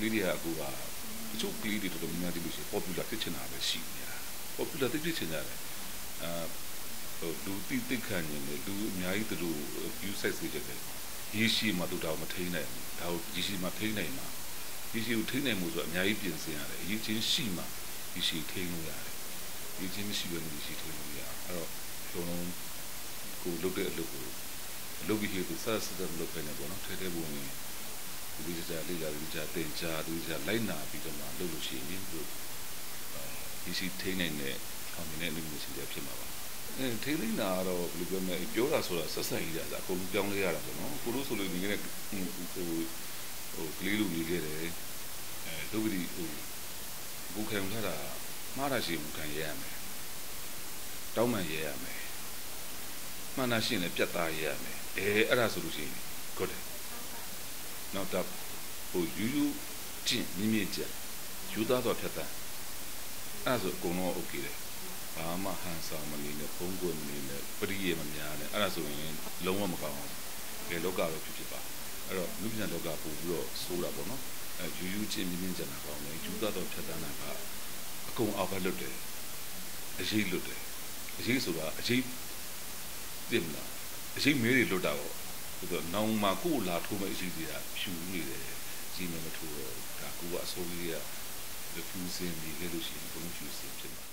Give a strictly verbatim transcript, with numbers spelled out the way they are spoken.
လေးတွေကကိုကအချို့ကလေးတွေတော်တော်များများဒီလိုရှိ popular ဖြစ်ချင်တာပဲရှိနေတာ popular ဖြစ်ချင်ကြတယ်အာဟိုလူတိတိခံနေတယ်လူအများကြီးသူတို့ view size တွေကြတယ်ရေရှည်မှာသူတော့မထိန်းနိုင်ဘူးဒါကိုရေရှည်မှာထိန်းနိုင်မှာရေရှည်ကိုထိန်းနိုင်မှုဆိုအများကြီးပြင်ဆင်ရတယ်အရေးချင်းရှိမှရေရှည်ထိန်းလို့ရတယ်ရေချင်းမရှိဘဲနဲ့ရေရှည်ထိန်းလို့ရအဲ့တော့ကျွန်တော်ကိုလုပ်တဲ့အလုပ်ကိုလုပ်ပြီးဟိုဆက်ဆက်လုပ်ခိုင်းနေပေါ့နော်ထဲထဲပုံဝင်ဒီကြလေးလာဒီကြတင်ကြဒီကြလိုက်နာပြီးတော့မှလုပ်လို့ရှိရင်ဒီဒီစီထိနေနဲ့အောင်နေတဲ့လူမျိုးစီတွေဖြစ်မှာပါအဲထိလိမ့်တာတော့ဘယ်လိုပြောမလဲပြောတာဆိုတာဆက်ဆံရေးတာအကုန်လုံးပြောင်းလဲရတာပေါ့နော်ကိုလို့ဆိုလို့ဒီနေ့ဟိုဟိုကလေးလူကြီးခဲ့တယ်အဲဒုက္ခဒီဟိုဘူခံထားတာမှားတာရှိဘူခံရရမယ်တောင်းမှန်ရရမယ်မှန်တာရှိရင်လည်းပြတ်သားရရမယ်အဲအဲ့ဒါဆိုလို့ရှိရင် good နောက်တော့ဟိုယူယူချင်းမြင့်မြင့်ကြယူသားတော့ဖြတ်တန်းအဲ့ဒါဆိုအကုန်လုံး okay တယ်ဘာမှဟန်ဆောင်မနေနဲ့ဖုံးကွယ်မနေနဲ့ပရိယေမများနဲ့အဲ့ဒါဆိုရင်လုံးဝမကောင်းဘူးဘယ်လောကတော့ဖြစ်ဖြစ်ပါအဲ့တော့လူပြန်လောကပို့ပြီးတော့စိုးတာပေါ့နော်အဲယူယူချင်းမြင့်မြင့်ကြတာကောင်းတယ်ယူသားတော့ဖြတ်တန်းတာကအကုန်အောက်ဘက်လွတ်တယ်အရေးလွတ်တယ်အရေးဆိုတာအရေးတင်လာအရေးမဲတွေလွတ်တာပေါ့ဆိုတော့နောင်မှာကိုလာထိုးမဲ့အရေးတွေကဖြူနေတယ်ကြီးမမထိုးတော့ဒါကိုကအစိုးရက refusing နေခဲ့လို့ရှိရင်ဘုံဖြူစင်ဖြစ်မှာ